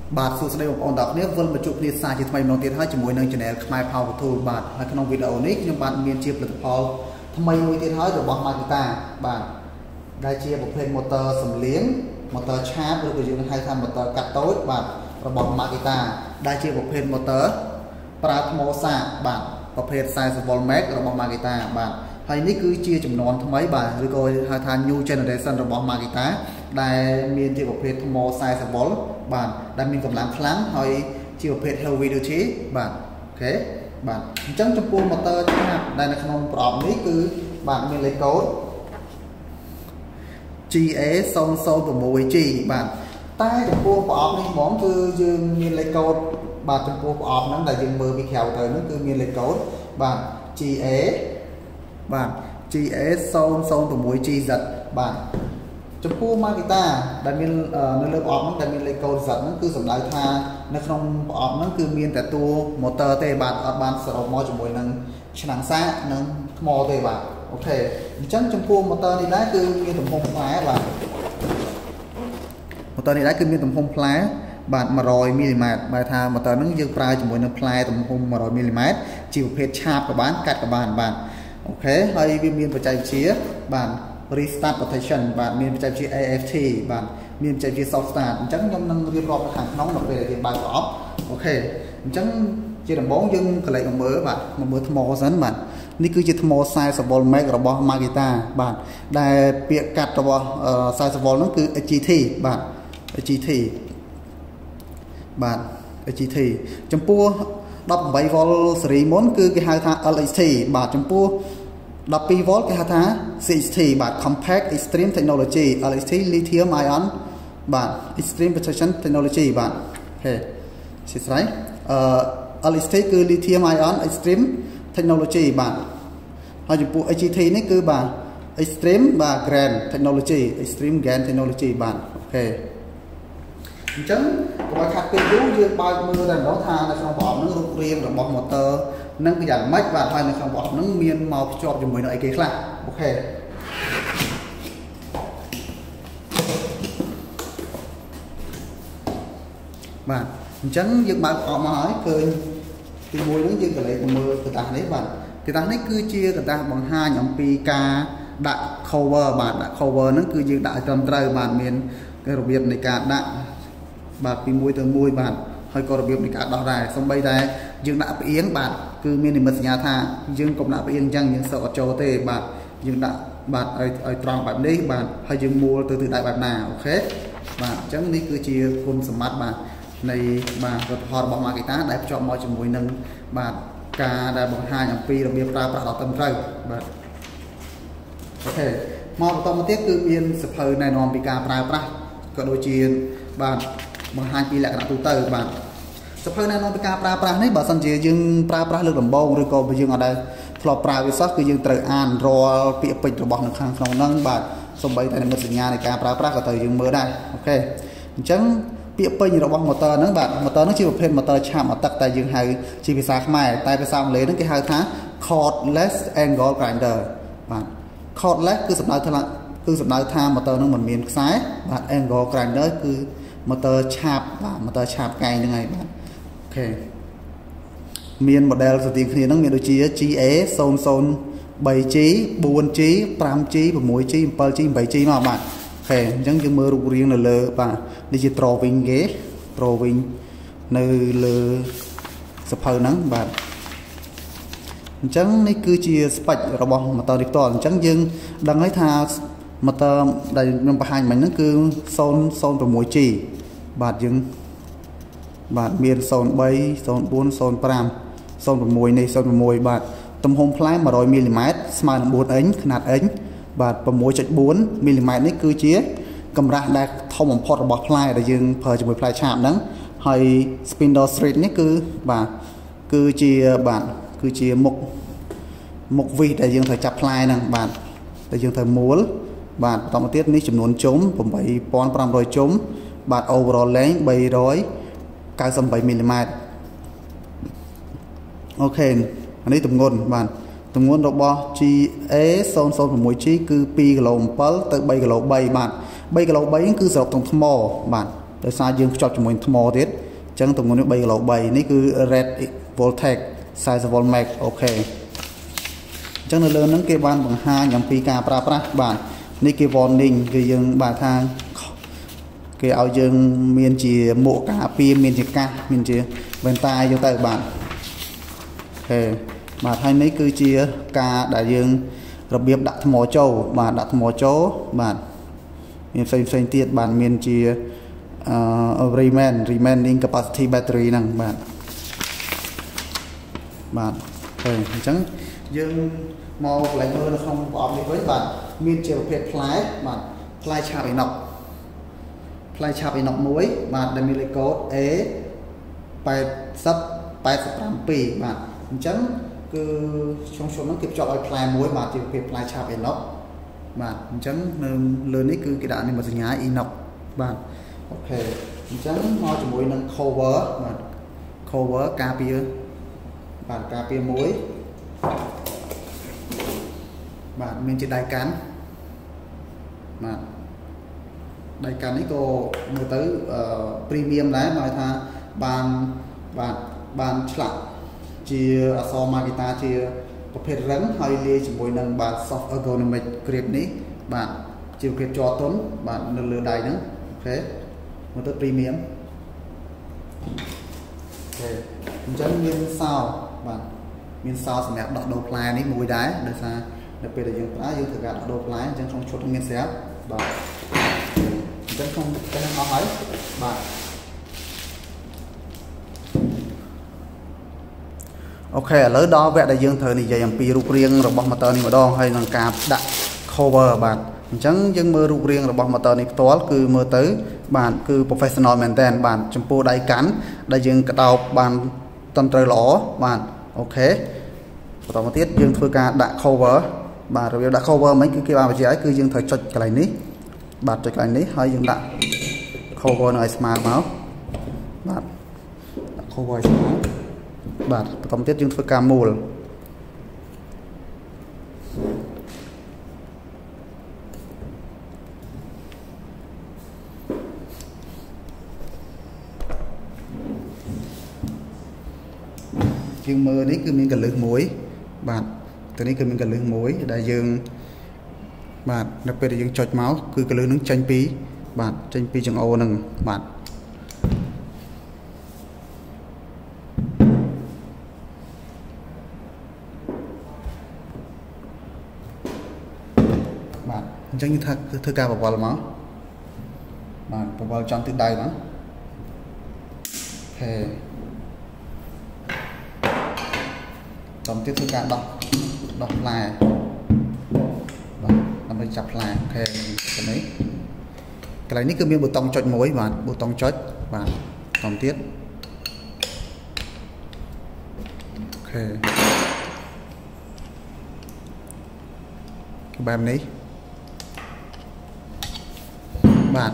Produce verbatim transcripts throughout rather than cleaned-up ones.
បាទសួស្តីបងប្អូនទាំងអស់គ្នាវិលមកជួបគ្នាសារជាថ្មីម្ដងទៀតហើយជាមួយនឹង channel ខ្មែរ Power Tool បាទហើយក្នុងវីដេអូនេះខ្ញុំបាទមានជាផលិតផលថ្មីមួយទៀតហើយរបស់ Makita បាទដែលជាប្រភេទ motor សំលៀង motor ឆាបឬក៏យើងហៅថា motor កាត់តូចបាទរបស់ Makita ដែលជាប្រភេទ motor ប្រើថ្មសាកបាទប្រភេទ forty volt max របស់ Makita បាទហើយនេះគឺជាចំនួនថ្មីបាទឬក៏ហៅថា new generation របស់ Makita ដែលមានជាប្រភេទថ្មforty volt បាទដែលមានកម្លាំងខ្លាំងហើយជាប្រភេទ heavy duty បាទអូខេបាទអញ្ចឹងចំពោះ motor ឆាបដែលនៅក្នុងប្រអប់នេះគឺបាទមានលេខកូដ G A zero zero six G បាទតែចំពោះប្រអប់នេះហ្មងគឺយើងមានលេខកូដបាទចំពោះប្រអប់ហ្នឹងដែលយើងមើលពីក្រៅទៅហ្នឹងគឺមានលេខកូដបាទ G A បាទ G A zero zero six G Z បាទចំពោះ Makita ដែលមាននៅលើប្រអប់ហ្នឹងដែលមានលេខកូដ Z ហ្នឹងគឺសំដៅថានៅក្នុងប្រអប់ហ្នឹងគឺមានតែតួ motor ទេបាទអត់បានសរុបមកជាមួយនឹងឆ្នាំងសាកនិងថ្មទេបាទអូខេអញ្ចឹងចំពោះ motor នេះដែរគឺមានទំហំផ្លែបាទ motor នេះដែរគឺមានទំហំផ្លែបាទone hundredមីលីម៉ែត្របែរថា motor ហ្នឹងយើងប្រើជាមួយនឹងផ្លែទំហំone hundredមីលីម៉ែត្រជាប្រភេទឆាបក៏បានកាត់ក៏បានបាទអូខេហើយវាមានបច្ចេកវិទ្យាបាទ restart protection បាទមានបច្ចេកវិទ្យា A F T បាទមានបច្ចេកវិទ្យា soft start អញ្ចឹងខ្ញុំនឹងរៀបរាប់ខាងក្នុងនៅពេលដែលយើងបើកប្រអប់អូខេអញ្ចឹងជាដំបូងយើងកលេចមកមើលបាទមកមើលថ្មសិនបាទនេះគឺជាថ្មforty volt max របស់ Makita បាទដែលពាក្យកាត់របស់forty volt ហ្នឹងគឺ H G T បាទ H G T បាទ H G T ចំពោះeighteen volt ស៊េរីមុនគឺគេហៅថា L X T បាទចំពោះtwelve volt គេហៅថា C X T បាទ Compact Extreme Technology L X T Lithium Ion បាទ Extreme Protection Technology បាទអូខេសិស្រីអឺ L X T គឺ Lithium Ion Extreme Technology បាទហើយចំពោះ H G T នេះគឺបាទ Extreme បាទ Grand Technology Extreme Grand Technology បាទអូខេអញ្ចឹងកុំឲ្យខាត់ពេលយូរយើងបើកមើលតែម្ដងថានៅក្នុងប្រអប់ហ្នឹងរូបរាងរបស់ motor នឹងវាយ៉ាងម៉េចបាទហើយនៅក្នុងប្រអប់ហ្នឹងមានមកភ្ជាប់ជាមួយនឹងអីគេខ្លះអូខេបាទអញ្ចឹងយើងបើកប្រអប់មកហើយឃើញទីមួយហ្នឹងយើងកលេចមើលកតាសនេះបាទកតាសនេះគឺជាកតាសបង្ហាញអំពីការដាក់ cover បាទដាក់ cover ហ្នឹងគឺយើងដាក់ឲ្យត្រឹមត្រូវបាទមានរបៀបនៃការដាក់បាទពីមួយទៅមួយបាទហើយក៏របៀបនៃការដោះដែរសូម្បីតែយើងដាក់ផ្អៀងបាទគឺមាននិមិត្តសញ្ញាថាយើងកុំដាក់ផ្អៀងអញ្ចឹងយើងសឹកអត់ចូលទេបាទយើងដាក់បាទឲ្យឲ្យត្រង់បែបនេះបាទហើយយើងមួលទៅទិសដៅបែបណាអូខេបាទអញ្ចឹងនេះគឺជាគុណសម្បត្តិបាទនៃបាទផលិតផលរបស់ Makita ដែលភ្ជាប់មកជាមួយនឹងបាទការដែលបង្ហាញអំពីរបៀបប្រើប្រាស់ដ៏ត្រឹមត្រូវបាទអូខេមកបន្តមកទៀតគឺមានសភៅណែនាំពីការប្រើប្រាស់ក៏ដូចជាបាទបង្ហាញពីលក្ខណៈទូទៅបាទសភៅណែនាំពីការប្រើប្រាស់នេះបើសិនជាយើងប្រើប្រាស់លើកដំបូងឬក៏បើយើងអត់ដែលធ្លាប់ប្រើវាសោះគឺយើងត្រូវអានរាល់ពាក្យពេចន៍របស់នៅខាងក្នុងហ្នឹងបាទសូម្បីតែនិមិត្តសញ្ញានៃការប្រើប្រាស់ក៏ត្រូវយើងមើលដែរអូខេអញ្ចឹងពាក្យពេចន៍របស់ motor ហ្នឹងបាទ motor ហ្នឹងជាប្រភេទ motor ឆាបមកទឹកតែយើងហៅជាភាសាខ្មែរតែភាសាអង់គ្លេសហ្នឹងគេហៅថា cordless angle grinder បាទ cordless គឺសំដៅថាគឺសំដៅថា motor ហ្នឹងមិនមានខ្សែបាទ angle grinder គឺ motor ឆាបបាទ motor ឆាបកែងហ្នឹងហើយបាទអូខេមាន model ស្ទើរគ្នាហ្នឹងមានដូចជា G A zero zero three G four G five G six G seven G eight G មកបាទអូខេអញ្ចឹងយើងមើលរូបរាងនៅលើបាទនេះជា drawing គេ drawing នៅលើសភៅហ្នឹងបាទអញ្ចឹងនេះគឺជា spec របស់ motor នេះផ្ទាល់អញ្ចឹងយើងដឹងហើយថា motor ដែលខ្ញុំបង្ហាញមិញហ្នឹងគឺzero zero six G បាទយើងបាទមាន zero three zero four zero five zero sixនេះzero sixបាទទំហំផ្លែone hundredមីលីម៉ែត្រស្មើនឹងfourអិញຂະຫນាតអិញបាទsix point fourមីលីម៉ែត្រនេះគឺជាកម្រាស់ដែលធំបំផុតរបស់ផ្លែដែលយើងប្រើជាមួយផ្លែឆាបហ្នឹងហើយ spindle thread នេះគឺបាទគឺជាបាទគឺជាមុខមុខវិសដែលយើងត្រូវចាប់ផ្លែហ្នឹងបាទដែលយើងត្រូវមួលបាទបន្តមកទៀតនេះចំនួនជុំeight thousand five hundredជុំបាទ overall length three hundred ninety-eightមីលីម៉ែត្រអូខេអានេះទម្ងន់បាទទម្ងន់របស់ G A zero zero six G គឺtwoគីឡូsevenទៅthreeគីឡូthreeបាទthreeគីឡូthreeគឺសរុបទាំងថ្មបាទដោយសារយើងភ្ជាប់ជាមួយថ្មទៀតអញ្ចឹងទម្ងន់នេះ3គីឡូ3នេះគឺ red voltage 40 volt max អូខេអញ្ចឹងនៅលើហ្នឹងគេបានបង្ហាញអំពីការប្រើប្រាស់បាទនេះគេ warning គឺយើងបាទថាគេឲ្យយើងមានជាមួកការពារមានជាកាសមានជាវ៉ែនតាយកទៅបាទអូខេបាទហើយនេះគឺជាការដែលយើងរបៀបដាក់ថ្មចូលបាទដាក់ថ្មចូលបាទមានផ្សេងផ្សេងទៀតបាទមានជាអឺ remain remaining capacity battery ហ្នឹងបាទបាទអូខេអញ្ចឹងយើងមកកន្លែងមើលនៅក្នុងប្រអប់នេះវិញបាទមានជាប្រភេទផ្លែបាទផ្លែឆាបអ៊ីណុកផ្លែឆាបអ៊ីណុកមួយបាទដែលមានលេខកូដ A แปดสิบ แปดสิบbảy បាទអញ្ចឹងគឺក្នុងชุดហ្នឹងគេភ្ជាប់ឲ្យផ្លែមួយបាទជាប្រភេទផ្លែឆាបអ៊ីណុកបាទអញ្ចឹងនៅលើនេះគឺគេដាក់នេះមកសញ្ញាអ៊ីណុកបាទអូខេអញ្ចឹងមកជាមួយនឹង cover បាទ cover ការពារបាទការពារមួយបាទមានជាដៃកាន់បាទដៃកាន់នេះក៏មើលទៅអឺ premium ដែរមកថាបានបាទបានឆ្លាក់ជាអក្សរ Makita ជាប្រភេទរឹងហើយលាយជាមួយនឹងបាទ soft ergonomic grip នេះបាទជាប្រភេទជ័រទន់បាទនៅលើដៃហ្នឹងអូខេមើលទៅ premium អូខេអញ្ចឹងមានសោបាទមានសោសម្រាប់ដោះដូរផ្លែនេះមួយដែរដោយសារនៅពេលដែលយើងប្រើយើងត្រូវការដោះដូរផ្លែអញ្ចឹងក្នុងឈុតមានស្រាប់បាទអញ្ចឹងក្នុងតែអស់ហើយបាទអូខេឥឡូវដល់វគ្គដែលយើងត្រូវនិយាយអំពីរូបរាងរបស់ motor នេះម្ដងហើយនឹងការដាក់ cover បាទអញ្ចឹងយើងមើលរូបរាងរបស់ motor នេះផ្ទាល់គឺមើលទៅបាទគឺ professional មែនតើបាទចំពោះដៃកាន់ដែលយើងកដោបបានត្រឹមត្រូវល្អបាទអូខេបន្តមកទៀតយើងធ្វើការដាក់ cover បាទរបៀបដាក់ cover មិញគឺគេបានបញ្ជាក់ឲ្យគឺយើងត្រូវចុចកន្លែងនេះបាទចុចកន្លែងនេះហើយយើងដាក់ cover នៅឲ្យស្មើមកបាទដាក់ cover ឲ្យស្មើបាទបន្តមកទៀតយើងធ្វើការមូលយើងមើលនេះគឺមានកលឹះមួយបាទตัวนี้គឺមានកលឹះមួយដែលយើងបាទនៅពេលដែលយើងចុចមកគឺកលឹះនឹងចេញពីបាទចេញពីចង្អូរនឹងបាទបាទអញ្ចឹងយើងថាធ្វើការបវល់មកបាទបវល់ចំទិសដៅមកអូខេចំទៀតធ្វើការដោះដោះផ្លែបាទដើម្បីចាប់ផ្លែអូខេកន្លែងនេះកន្លែងនេះគឺមានប៊ូតុងចុចមួយបាទប៊ូតុងចុចបាទចំទៀតអូខេគឺបែបនេះបាទ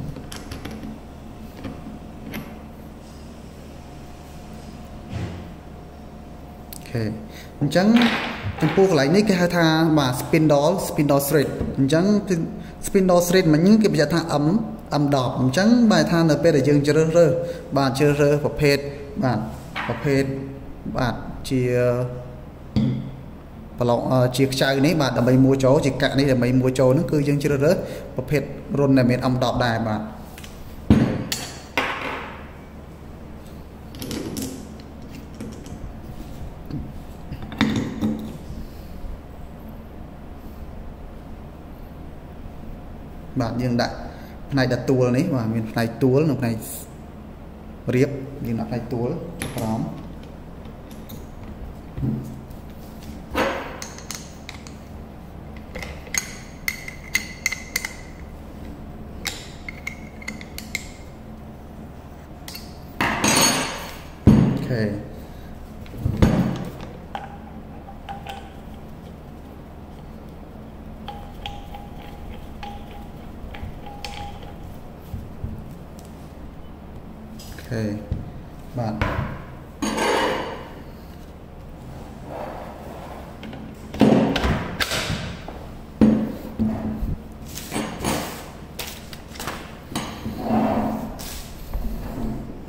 អញ្ចឹងចំពោះកន្លែងនេះគេហៅថាបាទ spindle spindle thread អញ្ចឹងគឺ spindle thread មិញគេបញ្ជាក់ថា M M ដប់អញ្ចឹងបាទថានៅពេលដែលយើងជ្រើសរើសបាទជ្រើសរើសប្រភេទបាទប្រភេទបាទជាប្រឡងជាខ្ចៅនេះបាទដើម្បីមួចូលជាកាក់នេះដើម្បីមួចូលហ្នឹងគឺយើងជ្រើសរើសប្រភេទរុនដែលមាន M ដប់ដែរបាទបាទយើងដាក់ផ្នែកដាក់ទួលនេះបាទមានផ្នែកទួលនិងផ្នែករៀបយើងដាក់ផ្នែកទួលក្រោមអូខេបាទ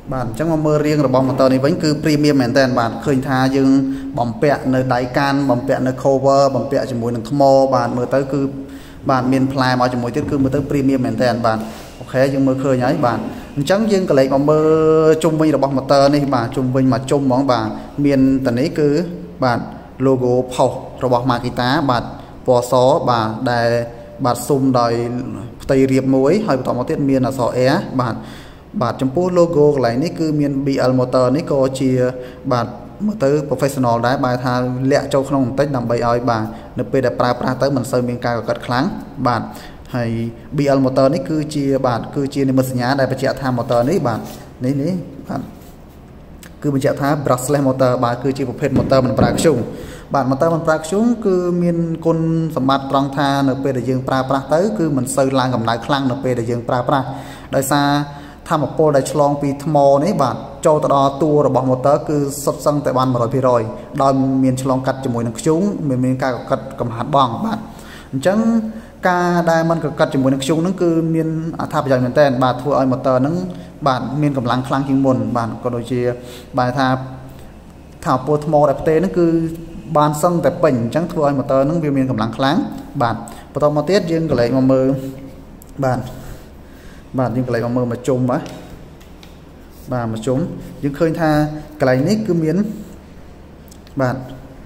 bạn chẳng mà mơ riêng rồi bom motor này vẫn cứ premiumមែនតើbạn khơi tha dương bom pẹ nơi đáy can bom pẹ nơi cover bom pẹ chỉ mùi nâng thmo bạn mơ tới cứ bạn miền play mà chỉ mùi tiết cứ mơ tới premiumមែនតើbạn ok dương mơ khơi nhảy bạn chẳng dương cái lấy mà mơ chung vinh rồi bom motor này bạn chung vinh mà chung món bạn miền tận ấy cứ bạn logo phao rồi bom Makita bạn bò xó bạn đài bạn xung đòi tây riệp muối hay tỏ một tiết miền là sọ é bạn bạn trong phố logo lại ní cứ miền bê lờ motor ní có chia bạn motor professional đấy bài tha lẹ châu không tách nằm bay ơi bạn nộp về để pra pra tới mình sơn miền cao cật kháng bạn hay bê lờ motor ní cứ chia bạn cứ chia nên mình nhá đây phải chạy tham motor ní bạn ní ní bạn cứ mình chạy tham brushless motor bạn cứ chia một phết motor mình pra chung bạn motor mình pra chung cứ miền côn sầm mặt trong tha nộp về để dương pra pra tới cứ mình sơn lang cầm lại kháng nộp về để dương pra pra đời xa tham một pol đại chlong pi thmo này bạn châu tao tua rồi bọn motor cứ sập săng tại ban mà rồi pi rồi đòi miền chlong cắt cho mùi nước chúng miền miền ca cắt cầm hạt bong bạn chẳng ca đaiมันcắt cho mùi nước chúng nó cứ miền tháp bây giờ miền tên bạn thua ai motor nó bạn miền cầm lăng khlang chừng mồn bạn còn đôi chia bài tháp thảo pol thmo đại tê nó cứ ban săng tại bình chẳng thua ai motor nó miền miền cầm lăng khlang bạn bắt đầu một tiết riêng cái lại mà mơ bạn bạn nhưng cái này mơ mà chung á bà mà chúng nhưng khơi tha cái này nick cứ miến bạn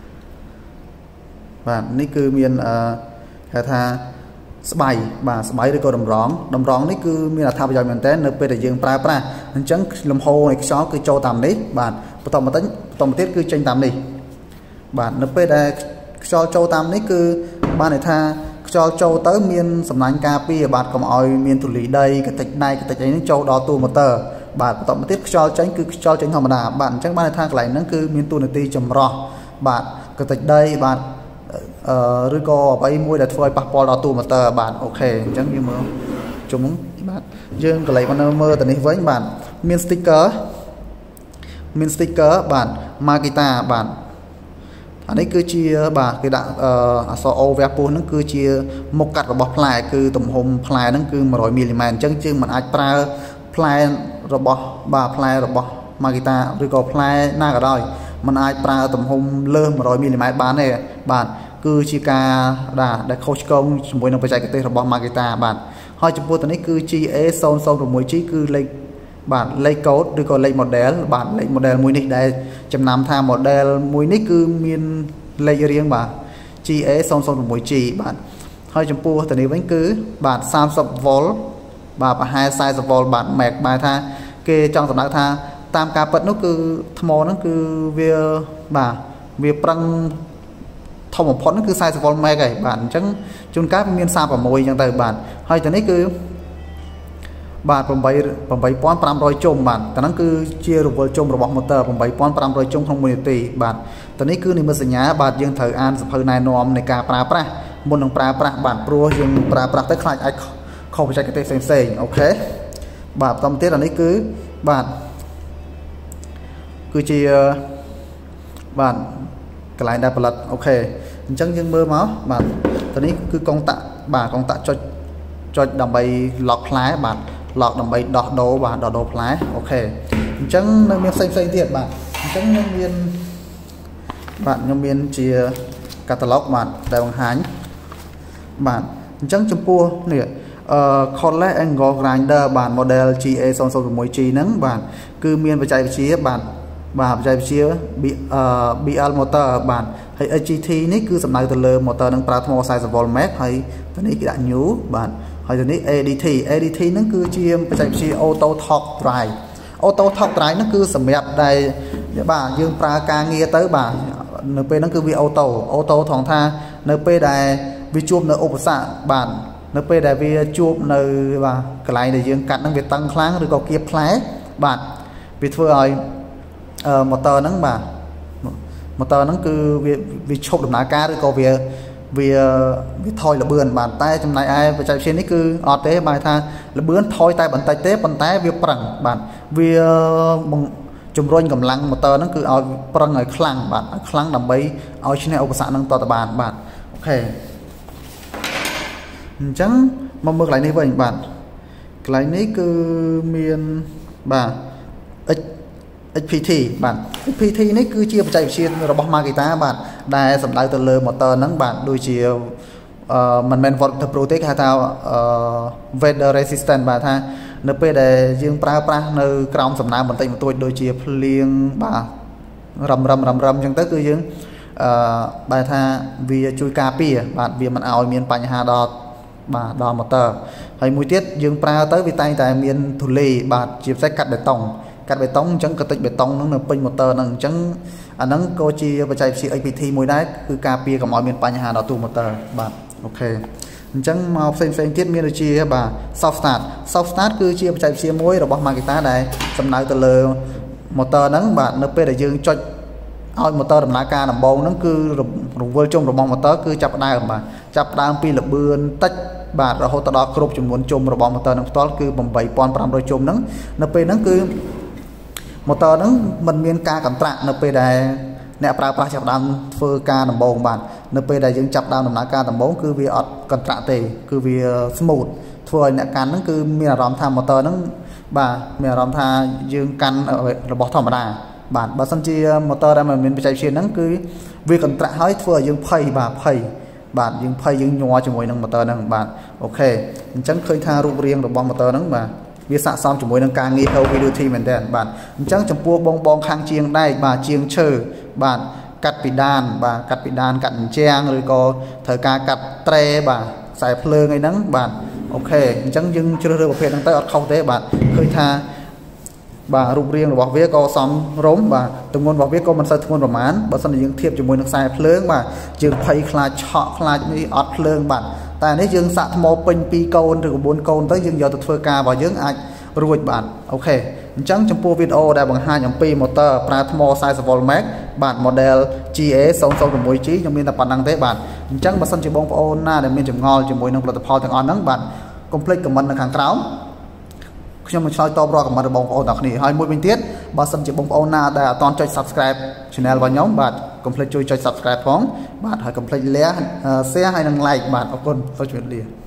bạn nick cứ miến uh, tha bài bà bài được có đồng rón đồng rón nick cứ miến là tha bây giờ mình té nợ để dương pra pra nên chẳng làm hồ này xó cứ cho tạm đấy bạn bắt đầu mà tính tổng tiết cứ tranh tạm đi bạn nợ để cho cho tạm đấy cứ ba này tha cho châu tới miền sầm nanh cà pi bạn còn oi miền thủ lý đây cái tịch này cái tịch ấy nó châu đo tu motor bạn tổng tiết cho tránh cứ cho tránh thầm đà bạn chắc ba thang lại nó cứ miền tu này ti chầm rò bạn cái tịch đây bạn rồi có bay mua để phơi passport đo tu motor bạn ok chẳng như mơ chúng bạn dương cái này con mơ từ này với bạn miền sticker miền sticker bạn Makita bạn anh ấy cứ chia bà cái đạn so overpo nó cứ chia một cắt robot play cứ tầm home play nó cứ một rồi mm chân chứ mình ai pra play robot bà play robot Makita rồi có play na cả đời mình ai pra tầm home lơ một rồi mm bán này bạn cứ chia ca đà để coach công mỗi năm phải chạy cái tên robot Makita bạn hai chục bộ này cứ chia é son son rồi mỗi chí cứ lên bạn lấy code rồi còn lấy model bạn lấy model mùi nick đây chấm năm tham model mùi nick cứ miền lấy riêng bạn chi é xong xong mùi chi bạn hơi chấm pu từ này vẫn cứ bạn Samsung volt và hai size volt bạn mẹt bài tha kê trong tập đá tha tam ca bật nó cứ thmo nó cứ việc bà việc prăng thông một phút nó cứ size volt mẹ cái bạn chẳng chun cáp miền xa và mùi chẳng từ bạn hơi từ này cứ bạn bằng bảy bằng bảy pon pram rồi chôm bạnแต่นั้นคือเชียร์ระบบชมระบบมอเตอร์bằng bảy pon pram rồi chômของมูลนิธิbạnตอนนี้คือในมือสัญญาบาทยังถืออ่านสภาพนายนอมในการปราบปราบนหนังปราบปราบาทปลัวยังปราบปราบได้คลายไอเข้าไปใช้กระเตงเซ็งโอเคบาทตอนนี้ตอนนี้คือบาทคือเชียร์บาทกลายได้ผลิตโอเคจังยังเบอร์มั้งบาทตอนนี้คือกองตะบาทกองตะcho cho đầm bay lọt lái bạn lọt đầm bay đọt đồ và đọt đồ lái ok chẳng nơi miền xanh xanh thiệt bạn chẳng nơi miền bạn nhân miền chia catalog bạn đại bằng hán bạn chẳng chấm pua nè collect angle grinder bạn model G A son son mùi chi nắng bạn cứ miền và chạy chia bạn và chạy chia bị bị al motor bạn hay a giê tê này cứ sầm này từ lơ motor nâng pratmo size vol max hay cái này cái đã nhú bạn hay từ này a đê tê a đê tê nó cứ chia chạy chia auto top drive auto top drive nó cứ sầm đẹp đây bà dương pra ca nghe tới bà np nó cứ vì auto auto thòng tha np đây vì chuột nó ốp xạ bạn np đây vì chuột nơi bà cái này để dương cắt nó việc tăng kháng rồi có kiếp lái bạn vì thôi rồi motor nó bà motor nó cứ vì vì chụp được ná cá rồi có việc vì vì thôi là bươn bàn tay trong này ai và chạy trên đấy cứ ọt tế bài tha là bươn thôi tay bàn tay tế bàn tay việc prăng bạn vì chùm rôn cầm lăng motor nó cứ ở prăng ở khăn bạn khăn đầm bấy ở trên này ông xã năng to tập bàn bạn ok chẳng mong mơ lại này với bạn cái này cứ miền bà เอช พี ที បាទ เอช พี ที នេះគឺជាបច្ចេកវិទ្យារបស់ Makita បាទដែលសំដៅទៅលើ motor ហ្នឹងបាទដូចជាអឺមិនមែន waterproof ទេគេហៅថា weather resistant បាទថានៅពេលដែលយើងប្រើប្រាស់នៅក្រោមសំណើមបន្តិចបន្តួចដូចជាភ្លៀងបាទរឹមរឹមរឹមរឹមអញ្ចឹងទៅគឺយើងអឺបែរថាវាជួយការពារបាទវាមិនឲ្យមានបញ្ហាដល់បាទដល់ motor ហើយមួយទៀតយើងប្រើទៅវាតែងតែមានធូលីបាទជាពិសេសកាត់បេតុងកាត់បេតុងអញ្ចឹងកតិចបេតុងហ្នឹងនៅពេញ motor ហ្នឹងអញ្ចឹងអាហ្នឹងក៏ជាបច្ចេកវិទ្យា เอช พี ที មួយដែរគឺការពារកុំឲ្យមានបញ្ហាដល់ទូ motor បាទអូខេអញ្ចឹងមកផ្សេងផ្សេងទៀតមានដូចជាបាទ soft start soft start គឺជាបច្ចេកវិទ្យាមួយរបស់ Makita ដែលសំដៅទៅលើ motor ហ្នឹងបាទនៅពេលដែលយើងចុចឲ្យ motor ដំណើរការដំបូងហ្នឹងគឺរង្វិលជុំរបស់ motor គឺចាប់ដើមបាទចាប់ដើមពីល្បឿនតិចបាទរហូតដល់គ្រប់ចំនួនជុំរបស់ motor នឹងផ្ទាល់គឺeight thousand five hundredជុំហ្នឹងនៅពេលហ្នឹងគឺ motor ហ្នឹងมันមានការកន្ត្រាក់នៅពេលដែលអ្នកប្រើប្រាស់ចាប់ដើមធ្វើការដំបូងបាទនៅពេលដែលយើងចាប់ដើមដំណើរការដំបូងគឺវាអត់កន្ត្រាក់ទេគឺវា smooth ធ្វើឲ្យអ្នកកាន់ហ្នឹងគឺមានអារម្មណ៍ថា motor ហ្នឹងបាទមានអារម្មណ៍ថាយើងកាន់របស់ធម្មតាបាទបើសិនជា motor ដែលមិនមានបច្ចេកវិទ្យាហ្នឹងគឺវាកន្ត្រាក់ហើយធ្វើឲ្យយើងភ័យបាទភ័យបាទយើងភ័យយើងញ័រជាមួយនឹង motor ហ្នឹងបាទអូខេអញ្ចឹងឃើញថារូបរាងរបស់ motor ហ្នឹងបាទវាស័ក្តិសមជាមួយនឹងការងារ heavy duty មែនតើបាទអញ្ចឹងចំពោះបងបងខាងជាងដែកបាទជាងឈើបាទកាត់ពីដានបាទកាត់ពីដានកាត់អញ្ចាំងឬក៏ត្រូវការកាត់ត្រេបាទខ្សែភ្លើងអីហ្នឹងបាទអូខេអញ្ចឹងយើងជ្រើសរើសប្រភេទហ្នឹងទៅអត់ខុសទេបាទឃើញថាបាទរូបរាងរបស់វាក៏សមរម្យបាទទម្ងន់របស់វាក៏មិនសូវធ្ងន់ប្រហែលបើសិនជាយើងធៀបជាមួយនឹងខ្សែភ្លើងបាទយើងភ័យខ្លាចឆក់ខ្លាចនេះអត់ភ្លើងបាទតែនេះយើងសាក់ថ្មពេញtwoកូនឬក៏fourកូនទៅយើងយកទៅធ្វើការរបស់យើងអាចរួចបាទអូខេអញ្ចឹងចំពោះវីដេអូដែលបង្ហាញអំពី motor ប្រើថ្មforty volt max បាទ model G A zero zero six G ខ្ញុំមានតែប៉ុណ្្នឹងទេបាទអញ្ចឹងបើសិនជាបងប្អូនណាដែលមានចម្ងល់ជាមួយនឹងផលិតផលទាំងអស់ហ្នឹងបាទកុំភ្លេច comment នៅខាងក្រោមខ្ញុំនឹងឆ្លើយតបរាល់ comment របស់បងប្អូនទាំងគ្នាហើយមួយវិញទៀតបើសិនជាបងប្អូនណាដែលអត់ទាន់ចុច subscribe channel របស់ខ្ញុំបាទកុំភ្លេចជួយចុច subscribe ផងបាទហើយកុំភ្លេច share ហើយនិង like បាទអរគុណសូមជម្រាបលា